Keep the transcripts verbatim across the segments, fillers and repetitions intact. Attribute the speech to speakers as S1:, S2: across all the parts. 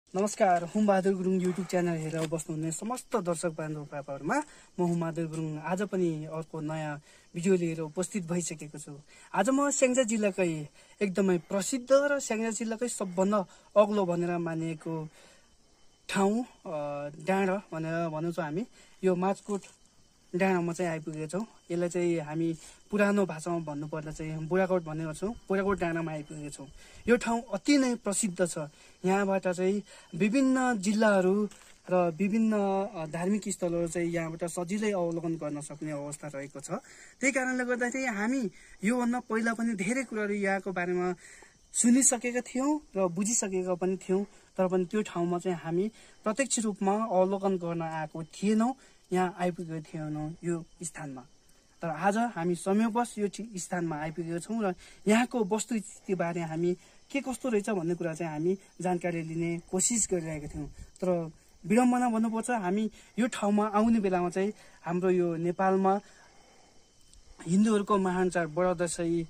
S1: नमस्कार, हुमबहादुर Gurung YouTube channel हेरेर बस्नुहुने समस्त दर्शक बान्धव पापाहरुमा म हुमबहादुर गुरुङ आज पनि अर्को नयाँ भिडियो लिएर उपस्थित भइसकेको छु। आज म स्याङ्जा जिल्लाकै एकदमै प्रसिद्ध र स्याङ्जा जिल्लाकै सबभन्दा अग्लो भनेर मानिएको ठाउँ डाँडा भनेर भन्छौँ हामी। यो माचकोट डाँडामा चाहिँ आइपुगेका छौँ। यसलाई चाहिँ हामी पुरानो भाषामा भन्नुपर्दा चाहिँ बुढाकोट भन्ने गर्छौँ। बुढाकोट डाँडामा आइपुगेका छौँ। यो ठाउँ अति नै प्रसिद्ध छ। यहाँबाट चाहिँ विभिन्न जिल्लाहरू र विभिन्न धार्मिक स्थलहरू चाहिँ यहाँबाट सजिलै अवलोकन गर्न सक्ने अवस्था रहेको छ। त्यही कारणले गर्दाखेरि हामी योभन्दा पहिला पनि धेरै कुराहरू यहाँको बारेमा सुनिसकेका थियौँ र बुझिसकेका पनि थियौँ, तर पनि त्यो ठाउँमा चाहिँ हामी प्रत्यक्ष रूपमा अवलोकन गर्न आएको थिएनौँ, यहाँ आइपुगेको थिएनौँ यो स्थानमा। तर आज हामी समयवश यो स्थानमा आइपुगेका छौँ र यहाँको वस्तुस्थितिबारे हामी के कस्तो रहेछ भन्ने कुरा चाहिँ हामी जानकारी लिने कोसिस गरिरहेका थियौँ। तर विडम्बना भन्नुपर्छ, हामी यो ठाउँमा आउने बेलामा चाहिँ हाम्रो यो नेपालमा हिन्दूहरूको महान चाड बडा दशैं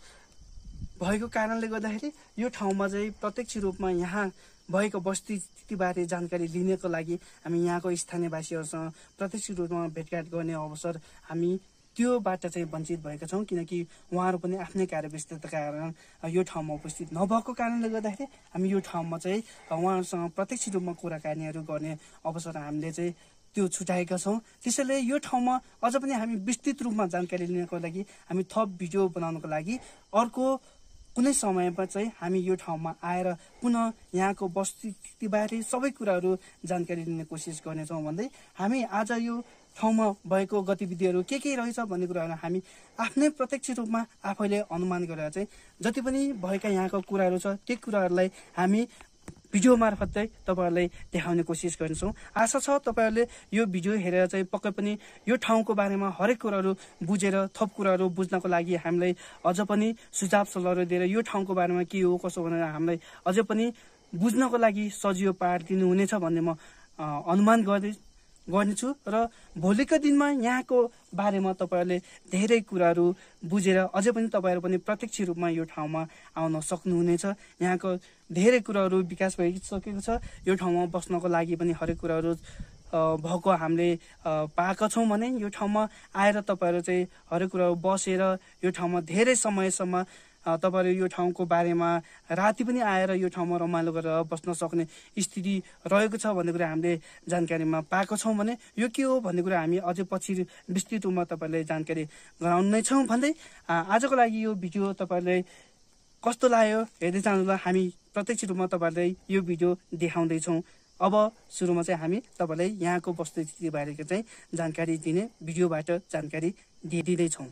S1: भएको कारणले गर्दाखेरि यो ठाउँमा चाहिँ प्रत्यक्ष रूपमा यहाँ भएको वस्तुस्थितिबारे जानकारी लिनको लागि हामी यहाँको स्थानीयवासीहरूसँग प्रत्यक्ष रूपमा भेटघाट गर्ने अवसर हामी त्योबाट चाहिँ वञ्चित भएका छौँ, किनकि उहाँहरू पनि आफ्नै कार्यव्यस्तताका कारण यो ठाउँमा उपस्थित नभएको कारणले गर्दाखेरि हामी यो ठाउँमा चाहिँ उहाँहरूसँग प्रत्यक्ष रूपमा कुराकानीहरू गर्ने अवसर हामीले चाहिँ त्यो छुटाएका छौँ। त्यसैले यो ठाउँमा अझ पनि हामी विस्तृत रूपमा जानकारी लिनको लागि हामी थप भिडियो बनाउनको लागि अर्को कुनै समयमा चाहिँ हामी यो ठाउँमा आएर पुनः यहाँको वस्तुस्थितिबारे सबै कुराहरू जानकारी लिने कोसिस गर्नेछौँ भन्दै हामी आज यो ठाउँमा भएको गतिविधिहरू के के रहेछ भन्ने कुराहरू हामी आफ्नै प्रत्यक्ष रूपमा आफैले अनुमान गरेर चाहिँ जति पनि भएका यहाँको कुराहरू छ त्यो कुराहरूलाई हामी भिडियो मार्फत चाहिँ तपाईँहरूलाई देखाउने कोसिस गर्छौँ। आशा छ तपाईँहरूले यो भिडियो हेरेर चाहिँ पक्कै पनि यो ठाउँको बारेमा हरेक कुराहरू बुझेर थप कुराहरू बुझ्नको लागि हामीलाई अझ पनि सुझाव सल्लाहहरू दिएर यो ठाउँको बारेमा के हो कसो भनेर हामीलाई अझ पनि बुझ्नको लागि सजिलो पारिदिनु हुनेछ भन्ने म अनुमान गर्दै गर्नेछु र भोलिको दिनमा यहाँको बारेमा तपाईँहरूले धेरै कुराहरू बुझेर अझै पनि तपाईँहरू पनि प्रत्यक्ष रूपमा यो ठाउँमा आउन सक्नुहुनेछ। यहाँको धेरै कुराहरू विकास भइसकेको छ। यो ठाउँमा बस्नको लागि पनि हरेक कुराहरू भएको हामीले पाएका छौँ भने यो ठाउँमा आएर तपाईँहरू चाहिँ हरेक कुराहरू बसेर यो ठाउँमा धेरै समयसम्म तपाईँहरू यो ठाउँको बारेमा राति पनि आएर यो ठाउँमा रमाइलो गरेर बस्न सक्ने स्थिति रहेको छ भन्ने कुरा हामीले जानकारीमा पाएको छौँ भने यो के हो भन्ने कुरा हामी अझै पछि विस्तृत रूपमा तपाईँहरूलाई जानकारी गराउने छौँ भन्दै आजको लागि यो भिडियो तपाईँहरूले कस्तो लाग्यो हेर्दै जानुलाई हामी प्रत्यक्ष रूपमा तपाईँहरूलाई यो भिडियो देखाउँदैछौँ। अब सुरुमा चाहिँ हामी तपाईँलाई यहाँको वस्तुस्थितिबारेको चाहिँ जानकारी दिने भिडियोबाट जानकारी दिँदैछौँ।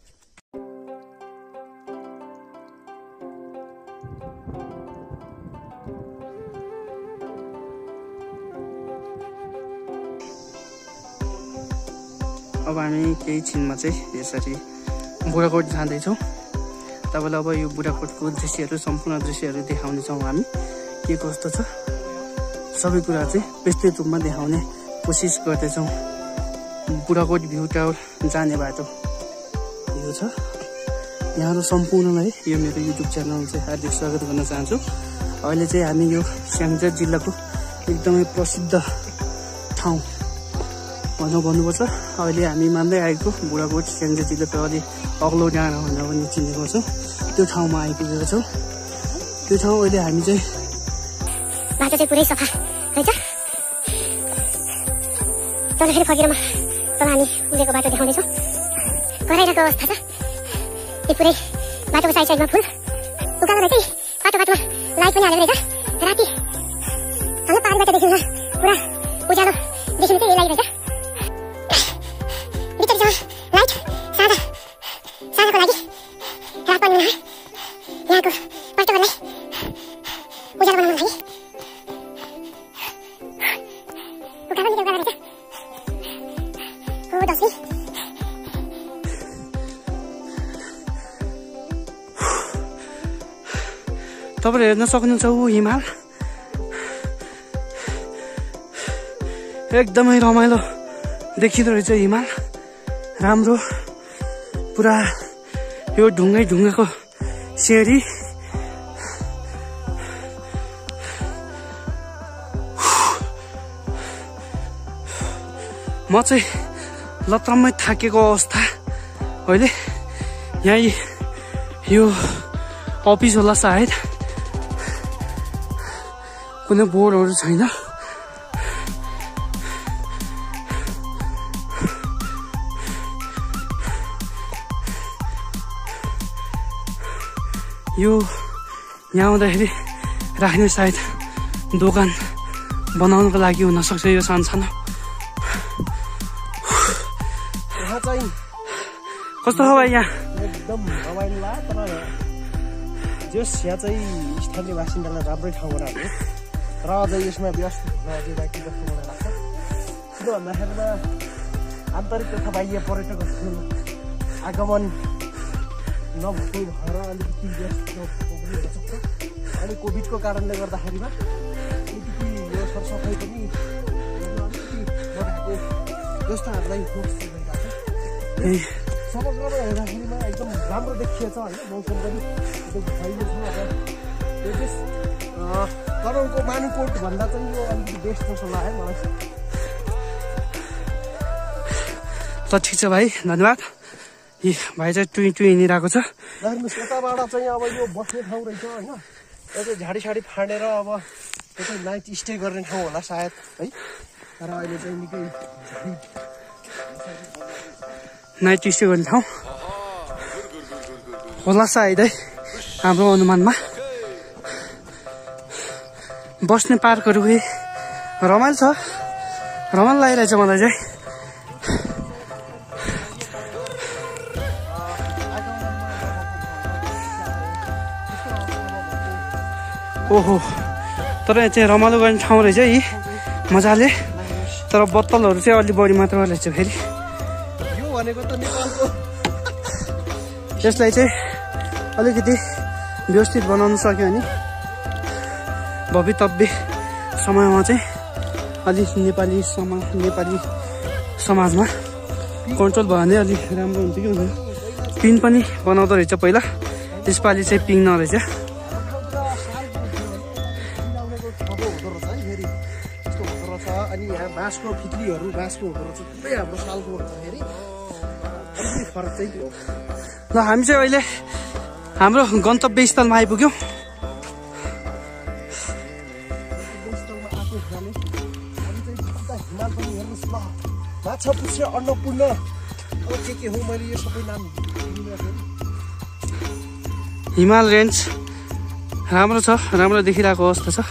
S1: अब हामी केही छिनमा चाहिँ यसरी बुढाकोट जाँदैछौँ। तपाईँलाई अब यो बुढाकोटको दृश्यहरू सम्पूर्ण दृश्यहरू देखाउनेछौँ हामी के कस्तो छ सबै कुरा चाहिँ विस्तृत रूपमा देखाउने कोसिस गर्दैछौँ। बुढाकोट भ्यू टावर जाने बाटो यो छ। यहाँहरू सम्पूर्णलाई यो मेरो युट्युब च्यानल चाहिँ हार्दिक स्वागत गर्न चाहन्छु। अहिले चाहिँ हामी यो स्याङ्जा जिल्लाको एकदमै प्रसिद्ध ठाउँ भनौँ भन्नुपर्छ। अहिले हामी मान्दै आएको बुढाकोट स्याङ्जा जिल्लाको अलिक अग्लो डाँडा भनेर पनि चिनेको छौँ। त्यो ठाउँमा आइपुगेको छौँ। त्यो ठाउँ अहिले हामी चाहिँ
S2: बाटो चाहिँ पुरै सफा रहेछ। चल फेरि फर्केर म तल हामी उडेको बाटो देखाउँदैछौँ। कराइरहेको अवस्था छ। यो पुरै बाटोको साइड साइडमा फुल उकालो रहेछ। बाटो बाटोमा लाइट पनि हालेको रहेछ। राति हाम्रो पाहाडबाट देखिन्छ पुरा उज्यालो देखिने चाहिँ यही लाइट रहेछ। लाइट साँझ साँझको लागि रात पनि नआए यहाँको पर्यटकहरूलाई उज्यालो बनाउनको लागि उकालो निकै उकालो रहेछ। हो दसमी
S1: तपाईँले हेर्न सक्नुहुन्छ ऊ हिमाल एकदमै रमाइलो देखिँदो रहेछ। हिमाल राम्रो पुरा यो ढुङ्गै ढुङ्गाको सिँढी म चाहिँ लत्रम्मै थाकेको अवस्था अहिले। यहाँ यो अफिस होला सायद, कुनै बोर्डहरू छैन। यो यहाँ आउँदाखेरि राख्ने सायद दोकान बनाउनको लागि हुनसक्छ यो सानसानो। कस्तो हो भाइ यहाँ?
S3: एकदम रमाइलो लाग्यो। तर जस यहाँ चाहिँ स्थानीय बासिन्दालाई राम्रै ठाउँ बनाएको र अझ यसमा व्यस्त हुन के जस्तो मलाई लाग्छ। किन भन्दाखेरिमा आन्तरिक तथा बाह्य पर्यटकहरू आगमन नभएको भएर अलिकति व्यस्त पनि हुनसक्छ। अनि कोभिडको कारणले गर्दाखेरिमा अलिकति यो सरसफाइ पनि अलिकति नभएको जस्तो हामीलाई भइरहेको छ। समग्रमा हेर्दाखेरिमा एकदम राम्रो देखिएछ होइन। मौसम पनि एकदम फैलो छ। अब यो चाहिँ तराउको मानुकोट भन्दा चाहिँ यो अलिकति बेस्ट जस्तो लाग्यो मलाई।
S1: ल ठिक छ भाइ, धन्यवाद। यी भाइ चाहिँ टुई टुई हिँडिरहेको छ।
S3: हेर्नुहोस् यताबाट चाहिँ अब यो बस्ने ठाउँ रहेछ होइन। यो चाहिँ झाडी साडी फाँडेर अब यो चाहिँ नाइट स्टे गर्ने ठाउँ होला सायद है। तर अहिले चाहिँ निकै
S1: नाइट स्टे गर्ने ठाउँ होला सायद है हाम्रो अनुमानमा। बस्ने पार्कहरू रमाइलो छ, रमाइलो लागिरहेछ मलाई चाहिँ। ओहो, तर यहाँ चाहिँ रमाइलो गर्ने ठाउँ रहेछ यी मजाले। तर बोतलहरू चाहिँ अलि बढी मात्रामा रहेछ फेरि। यसलाई चाहिँ अलिकति व्यवस्थित बनाउन सक्यो भने भवितव्य समयमा चाहिँ अलि नेपाली समाज नेपाली समाजमा कन्ट्रोल भयो भने अलि राम्रो हुन्छ कि हुँदैन। पिन पनि बनाउँदो रहेछ पहिला, यसपालि चाहिँ पिङ नरहेछ।
S3: अनि यहाँ बाँसको फिक्रीहरू बाँसको हुँदो रहेछ। थुप्रै हाम्रो सालको हुँदाखेरि अलिकति फरक चाहिँ हो।
S1: ल हामी चाहिँ अहिले हाम्रो गन्तव्य स्थलमा आइपुग्यौँ।
S3: हिमाल पनि हेर्नुहोस् ल, माछा पुच्छ्रे अन्नपूर्ण अब के के हो मैले यो सबै नाम।
S1: हिमाल रेन्ज राम्रो छ, राम्रो देखिरहेको अवस्था छ।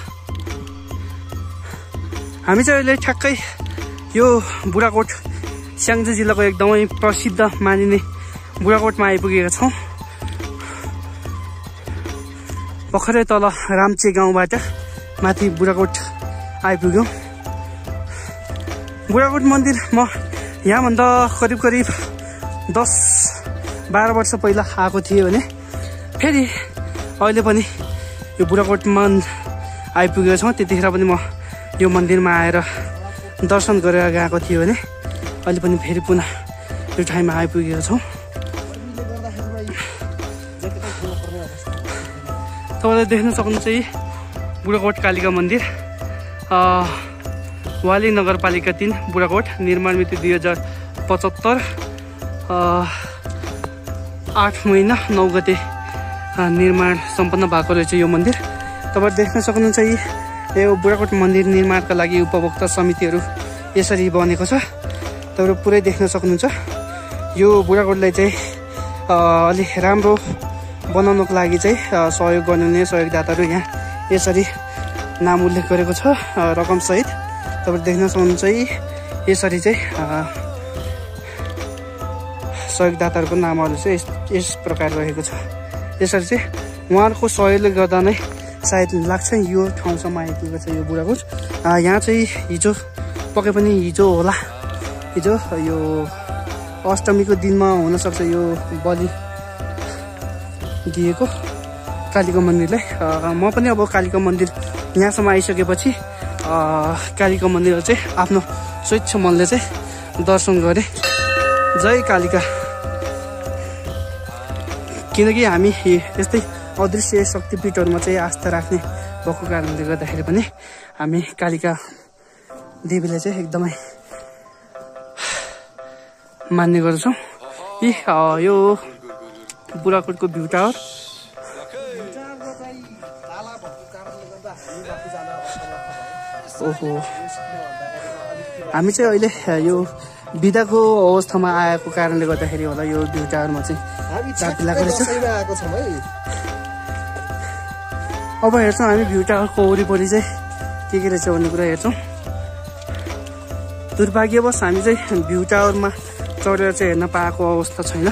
S1: हामी चाहिँ अहिले ठ्याक्कै यो बुढाकोट स्याङ्जा जिल्लाको एकदमै प्रसिद्ध मानिने बुढाकोटमा आइपुगेका छौँ। भर्खरै तल रामचे गाउँबाट माथि बुढाकोट आइपुग्यौँ। बुढाकोट मन्दिर म यहाँभन्दा करिब करिब दस बाह्र वर्ष पहिला आएको थिएँ भने फेरि अहिले पनि यो बुढाकोटमा आइपुगेका छौँ। त्यतिखेर पनि म यो मन्दिरमा आएर दर्शन गरेर गएको थियो भने अहिले पनि फेरि पुनः यो ठाउँमा आइपुगेका छौँ। तपाईँले देख्न सक्नुहुन्छ यी बुढाकोट कालिका मन्दिर, वाली नगरपालिका तीन बुढाकोट, निर्माण मिति दुई हजार पचहत्तर, आठ महिना नौ गते निर्माण सम्पन्न भएको रहेछ यो मन्दिर। तपाईँले देख्न सक्नुहुन्छ यी यो बुढाकोट मन्दिर निर्माणका लागि उपभोक्ता समितिहरू यसरी बनेको छ। तपाईँले पुरै देख्न सक्नुहुन्छ। यो बुढाकोटलाई चाहिँ अलि राम्रो बनाउनको लागि चाहिँ सहयोग गर्नुहुने सहयोगदाताहरू यहाँ यसरी नाम उल्लेख गरेको छ रकमसहित। तपाईँले देख्न सक्नुहुन्छ यी यसरी चाहिँ सहयोगदाताहरूको नामहरू चाहिँ यस यस प्रकार रहेको छ। यसरी चाहिँ उहाँहरूको सहयोगले गर्दा नै सायद लाग्छ यो ठाउँसम्म आइपुगेको छ यो बुढाकोट। यहाँ चाहिँ हिजो पक्कै पनि हिजो होला, हिजो यो अष्टमीको दिनमा हुनसक्छ यो बलि दिएको कालिका मन्दिरलाई। म पनि अब कालिका मन्दिर यहाँसम्म आइसकेपछि कालिका मन्दिर चाहिँ आफ्नो स्वच्छ मनले चाहिँ दर्शन गरेँ। जय कालिका। किनकि हामी यस्तै अदृश्य शक्तिपीठहरूमा चाहिँ आस्था राख्ने भएको कारणले गर्दाखेरि पनि हामी कालिका देवीलाई चाहिँ एकदमै मान्ने गर्छौँ। यी यो बुढाकोटको भ्यू टावर। ओहो, हामी चाहिँ अहिले यो बिदाको अवस्थामा आएको कारणले गर्दाखेरि होला यो भ्यू टावरमा चाहिँ चापी लागेको रहेछ। अब हेर्छौँ हामी भ्यू टावरको वरिपरि चाहिँ के के रहेछ भन्ने कुरा हेर्छौँ। दुर्भाग्यवश हामी चाहिँ भ्यू टावरमा चढेर चाहिँ हेर्न पाएको अवस्था छैन।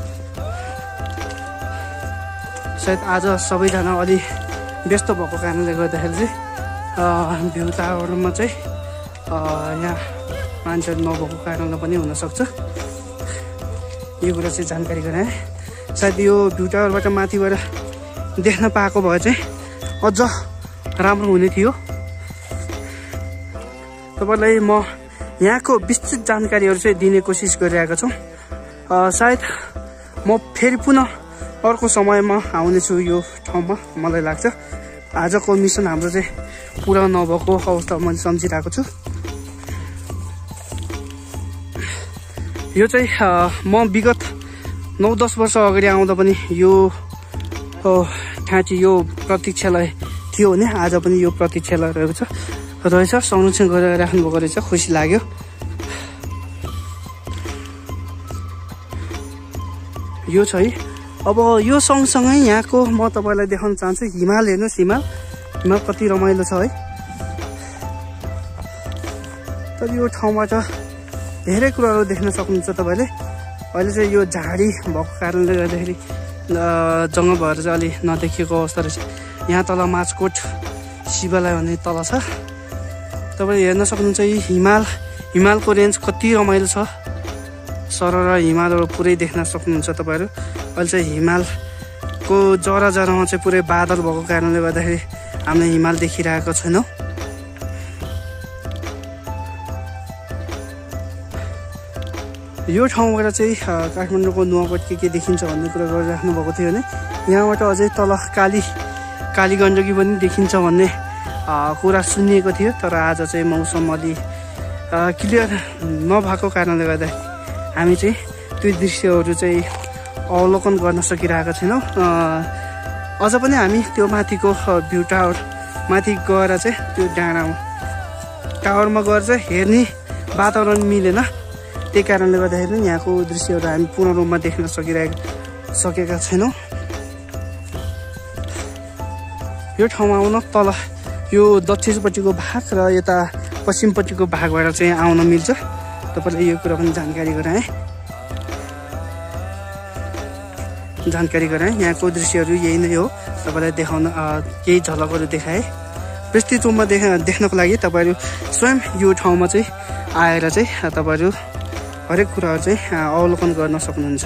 S1: सायद आज सबैजना अलि व्यस्त भएको कारणले गर्दाखेरि चाहिँ भ्यू टावरमा चाहिँ यहाँ मान्छेहरू नभएको कारणले पनि हुनसक्छ। यो कुरा चाहिँ जानकारी गराएँ। सायद यो भ्यू टावरबाट माथिबाट देख्न पाएको भए चाहिँ अझ राम्रो हुने थियो। तपाईँलाई म यहाँको विस्तृत जानकारीहरू चाहिँ दिने कोसिस गरिरहेको छु। सायद म फेरि पुनः अर्को समयमा आउनेछु यो ठाउँमा। मलाई लाग्छ आजको मिसन हाम्रो चाहिँ पुरा नभएको अवस्था मैले सम्झिरहेको छु। यो चाहिँ म विगत नौ दस वर्ष अगाडि आउँदा पनि यो ठाँटी यो प्रतीक्षालय थियो भने आज पनि यो प्रतीक्षालय रहेको छ रहेछ संरक्षण गरेर राख्नुभएको रहेछ। खुसी लाग्यो। यो छ है। अब यो सँगसँगै यहाँको म तपाईँलाई देखाउन चाहन्छु हिमाल। हेर्नुहोस् हिमाल, हिमाल कति रमाइलो छ है। तर यो ठाउँबाट धेरै कुराहरू देख्न सक्नुहुन्छ तपाईँले। अहिले चाहिँ यो झाडी भएको कारणले गर्दाखेरि जङ्गल भएर चाहिँ अलि नदेखिएको अवस्था रहेछ। यहाँ तल माचकोट शिवालय भन्ने तल छ। तपाईँले हेर्न सक्नुहुन्छ यी हिमाल, हिमालको रेन्ज कति रमाइलो छ। सरर हिमालहरू पुरै देख्न सक्नुहुन्छ तपाईँहरू। अहिले चाहिँ हिमालको जरा जरामा चाहिँ पुरै बादल भएको कारणले गर्दाखेरि हामीले हिमाल देखिरहेको छैनौँ। यो ठाउँबाट चाहिँ काठमाडौँको नुवाकोट के के देखिन्छ भन्ने कुरा गरिराख्नु भएको थियो भने यहाँबाट अझै तल काली काली गण्डकी पनि देखिन्छ भन्ने कुरा सुनिएको थियो। तर आज चाहिँ मौसम अलि क्लियर नभएको कारणले गर्दा हामी चाहिँ त्यो दृश्यहरू चाहिँ अवलोकन गर्न सकिरहेका छैनौँ। अझ पनि हामी त्यो माथिको भ्यू टावर माथि गएर चाहिँ त्यो डाँडामा टावरमा गएर चाहिँ हेर्ने वातावरण मिलेन। त्यही कारणले गर्दाखेरि यहाँको दृश्यहरू हामी पूर्ण रूपमा देख्न सकिरहेका सकेका छैनौँ। यो ठाउँमा आउन तल यो दक्षिणपट्टिको भाग र यता पश्चिमपट्टिको भागबाट चाहिँ आउन मिल्छ। तपाईँलाई यो कुरा पनि जानकारी गराएँ जानकारी गराएँ यहाँको दृश्यहरू यही नै हो। तपाईँलाई देखाउन केही झलकहरू देखाएँ। विस्तृत रूपमा देख देख्नको लागि तपाईँहरू स्वयं यो ठाउँमा चाहिँ आएर चाहिँ तपाईँहरू हरेक कुराहरू चाहिँ अवलोकन गर्न सक्नुहुन्छ।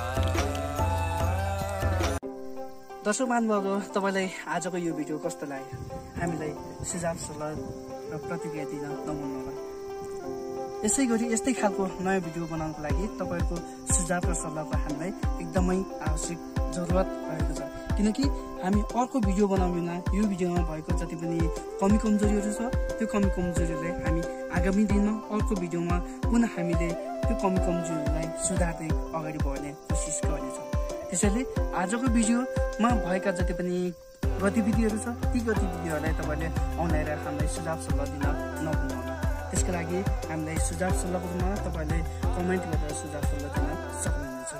S1: दर्शक महानुभावहरू, तपाईँलाई आजको यो भिडियो कस्तो लाग्यो? हामीलाई सुझाव सल्लाह र प्रतिक्रिया दिन नभुल्नुहोला। यसै गरी यस्तै खालको नयाँ भिडियो बनाउनको लागि तपाईँको सुझाव र सल्लाहको हामीलाई एकदमै आवश्यक जरुरत रहेको छ। किनकि हामी अर्को भिडियो बनाउन यो भिडियोमा भएको जति पनि कमी कमजोरीहरू छ त्यो कमी कमजोरीहरूलाई हामी आगामी दिनमा अर्को भिडियोमा पुनः हामीले त्यो कमी कमजोरीलाई सुधार्दै अगाडि बढ्ने कोसिस गर्नेछौँ। त्यसैले आजको भिडियोमा भएका जति पनि गतिविधिहरू छ ती गतिविधिहरूलाई तपाईँले अनलाइन हामीलाई सुझाव सल्लाह दिन नभुल्नुहोला। त्यसको लागि हामीलाई सुझाव सल्लाहको रूपमा तपाईँले कमेन्ट गरेर सुझाव सल्लाह दिन सक्नुहुन्छ।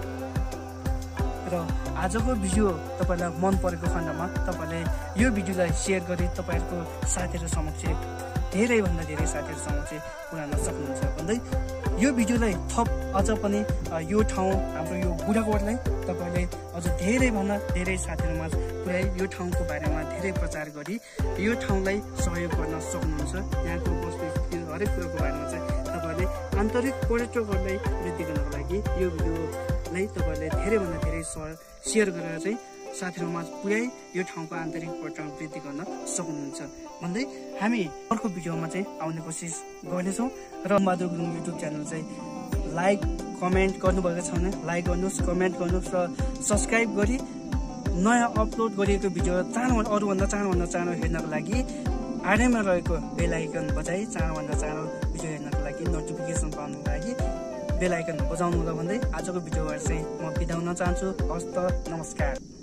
S1: र आजको भिडियो तपाईँलाई मन परेको खण्डमा तपाईँले यो भिडियोलाई सेयर गरी तपाईँहरूको साथीहरू समक्ष धेरैभन्दा धेरै साथीहरू समक्ष पुर्याउन सक्नुहुन्छ भन्दै यो भिडियोलाई थप अझ पनि यो ठाउँ हाम्रो यो बुढाकोटलाई तपाईँले अझ धेरैभन्दा धेरै साथीहरूमा पुर्याइ यो ठाउँको बारेमा धेरै प्रचार गरी यो ठाउँलाई सहयोग गर्न सक्नुहुन्छ। यहाँको वस्तु हरेक कुरोको बारेमा चाहिँ तपाईँले आन्तरिक पर्यटकहरूलाई वृद्धि गर्नको लागि यो भिडियोलाई तपाईँले धेरैभन्दा धेरै सेयर गरेर चाहिँ साथीहरूमा पुर्याइ यो ठाउँको आन्तरिक पर्यटन वृद्धि गर्न सक्नुहुन्छ भन्दै हामी अर्को भिडियोमा चाहिँ आउने कोसिस गर्नेछौँ। र बहादुर गुरुङ युट्युब च्यानल चाहिँ लाइक कमेन्ट गर्नुभएको छ भने लाइक गर्नुहोस्, कमेन्ट गर्नुहोस् र सब्सक्राइब गरी नयाँ अपलोड गरिएको भिडियो चाँडोभन्दा अरूभन्दा चाँडोभन्दा चाँडो हेर्नको लागि आडैमा रहेको बेल आइकन बजाई चाँडोभन्दा चाँडो भिडियो हेर्नको लागि नोटिफिकेसन पाउनको लागि बेल आइकन बजाउनु होला भन्दै आजको भिडियोबाट चाहिँ म बिदा हुन चाहन्छु। हस्त नमस्कार।